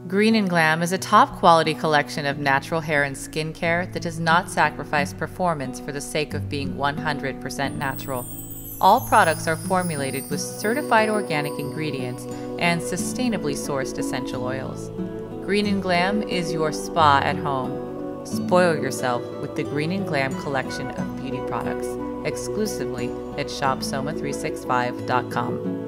Green and Glam is a top quality collection of natural hair and skincare that does not sacrifice performance for the sake of being 100% natural. All products are formulated with certified organic ingredients and sustainably sourced essential oils. Green and Glam is your spa at home. Spoil yourself with the Green and Glam collection of beauty products exclusively at shopsoma365.com.